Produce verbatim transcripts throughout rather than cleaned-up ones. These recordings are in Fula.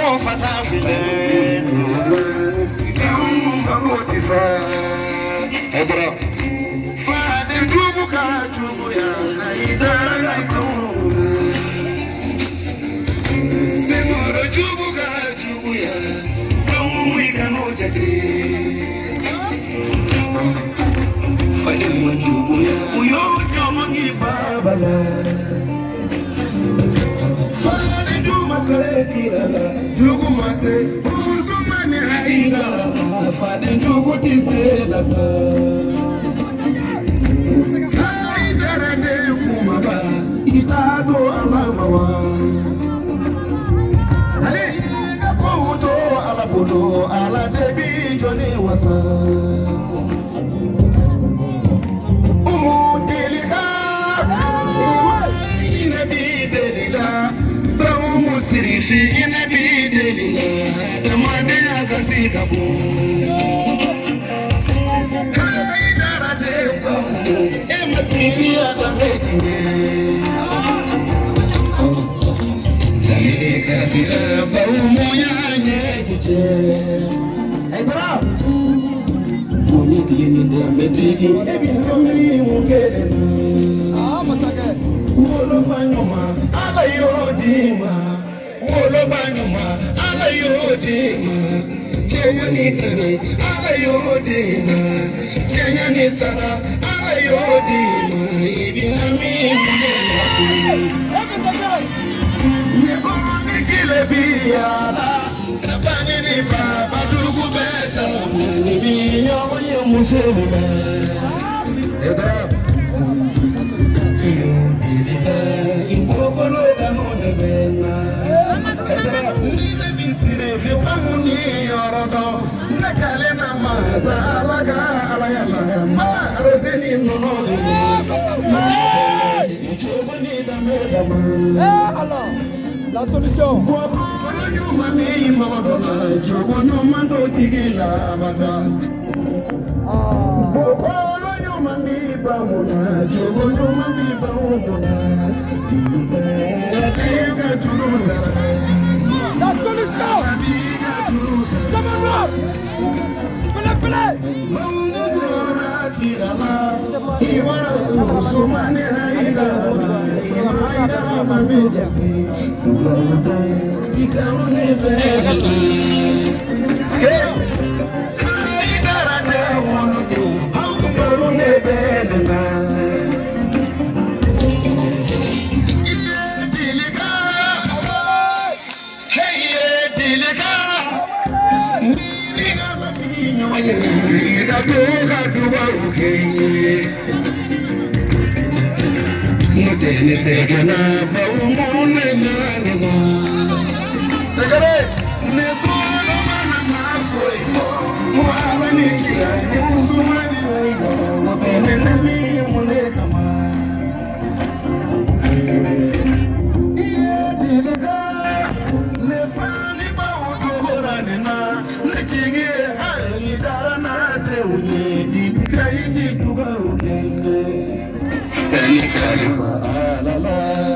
fasafile fagotifa ebra fade jubu ka jubu ya haidara ko semoro jubu ka jubu ya tawu ikano jade fade mo jubu ya uyo jomangi babala Jugu mase, buzu mani haida, fadin jugu tise lasa. Haida rade kumaba, itado alamawa. Ale ika koudo alabudo, ala debi joni wasa. Umu delida, inabi delida. Sirifi ina bi delila da madaya ka sika bu kai dara de ko e masifiya da metine dale ka sira ba mu ya ne kice ai bra mu ni kini da metiki e bi romi mu kele ah masaka wo lo fanyoma ala yo dima Wolo banuma ala yodima Chenya ni tene ala yodima Chenya ni sara ala yodima Ibi hami mwenati Nyekoro ni kile biyala Kabani ni baba dugu beta Ni biyo mwenye muselime Edra Iyo dilika Impokolo kanone bena La solution. La solution. Samarra. Pele pele. Mutene segena baumone nana Tegare ne solo mana mafoi fo Muala nikira ne usumani waigo Mutene nami mune kama Iye dilika Ne fani ba utogora nena Ne chingi hari dara na te unye Dika iji tuga ukende Kani kalifa alala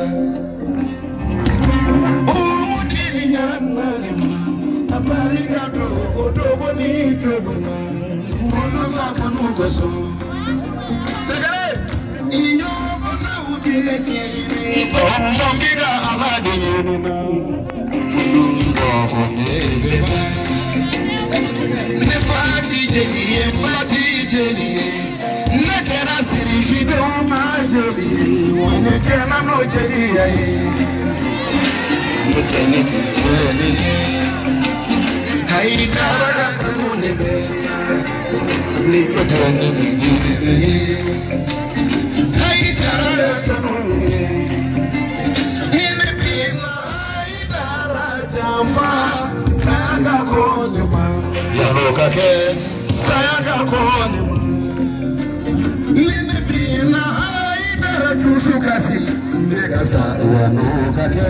Umu diri nyana lima Apariga dogo dogo ni chobuna Umu sako nukoso Tegare Inyo kona ubiye chiri Omo kiga aladi yunina Udundo konebeba Nefati jeliye, fati jeliye Nekera sirifi do majeli Wane chena no jeliye Mutene kujeliye Haidara kakunebe Nikotoni jeliye Haidara kakunebe Hine bina haidara jamfa Sayaga konema Yaroka ke Sayaga konema Nene bina haidara tusukasi Ndegasa wano kake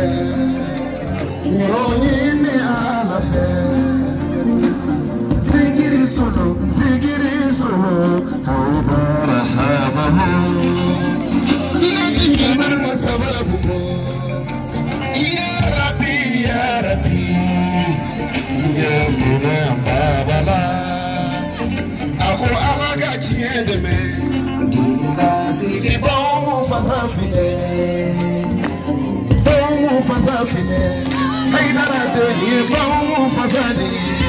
Nyonyine alafe Zigiri solo, zigiri solo Haidara sababu Nene bina sababu Ya Rabbi, Ya Rabbi deme Dinga sidi bon fasafile Bon fasafile Haidara deni bon fasadi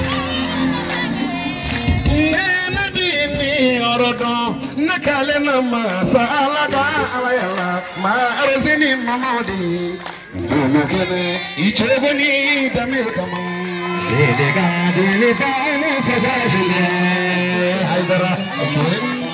Nena bini orodon Nakale nama sa alaga alayala Ma arzini mamodi Mama kene ichogoni dame kama Dede ga dele bon fasafile Haidara okay